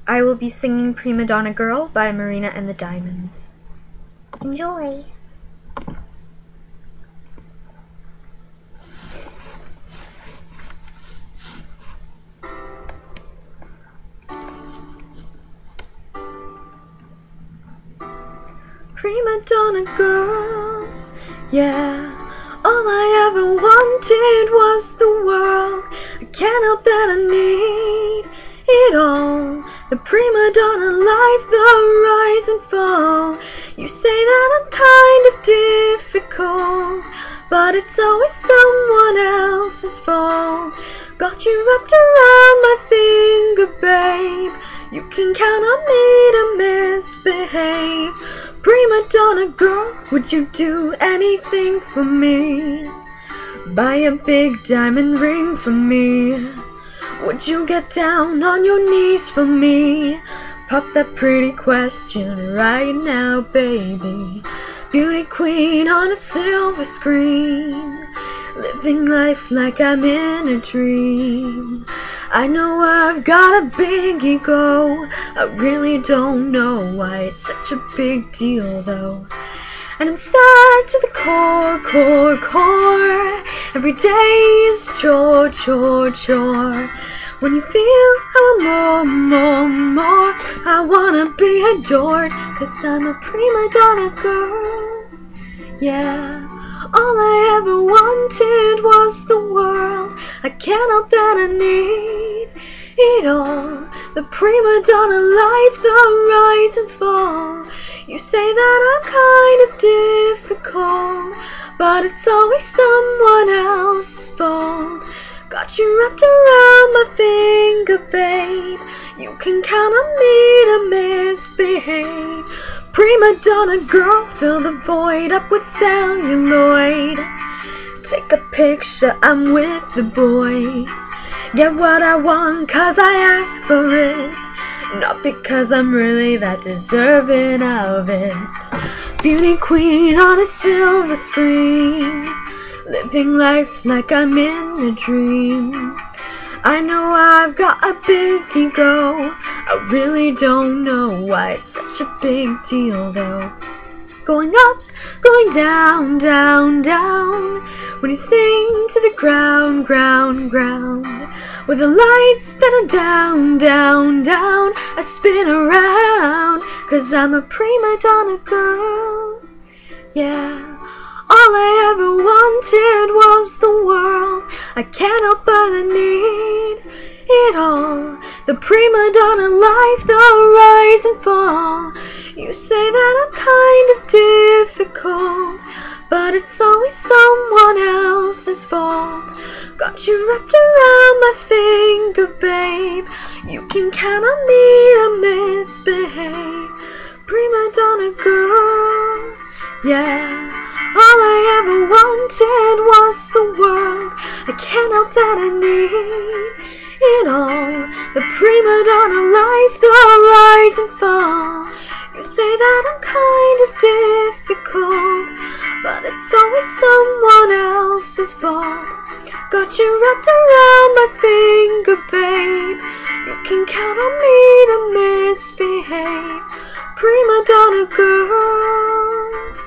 I will be singing Prima Donna Girl by Marina and the Diamonds. Enjoy. Prima Donna Girl, yeah. All I ever wanted was the world. I can't help that I need it all. The prima donna life, the rise and fall. You say that I'm kind of difficult, but it's always someone else's fault. Got you wrapped around my finger, babe. You can count on me to misbehave. Prima donna girl, would you do anything for me? Buy a big diamond ring for me. Would you get down on your knees for me? Pop that pretty question right now, baby. Beauty queen on a silver screen, living life like I'm in a dream. I know I've got a big ego, I really don't know why it's such a big deal though. And I'm sad to the core, core, core. Every day is a chore, chore, chore. When you feel I want more, I wanna be adored, 'cause I'm a prima donna girl, yeah. All I ever wanted was the world. I can't help that I need it all. The prima donna life, the rise and fall. You say that I'm kind of difficult, but it's always someone else's fault. Got you wrapped around my finger, babe. You can count on me to misbehave. Prima donna girl, fill the void up with celluloid. Take a picture, I'm with the boys. Get what I want 'cause I ask for it, not because I'm really that deserving of it. Beauty queen on a silver screen, living life like I'm in a dream. I know I've got a big ego, I really don't know why it's such a big deal though. Going up, going down, down, down. When you sing to the ground, ground, ground. With the lights that are down, down, down, I spin around, 'cause I'm a prima donna girl, yeah. All I ever wanted was the world. I can't help but I need it all. The prima donna life, the rise and fall. You say that I'm kind of difficult, but it's always someone else's fault. Got you wrapped around my finger, babe. You can count on me to misbehave. Prima donna girl, yeah. All I ever wanted was the world. I can't help that I need it all. The prima donna life, the rise and fall. You say that I'm kind of difficult, but it's always someone else's fault. Got you wrapped around my finger, babe. You can count on me to misbehave. Prima donna girl.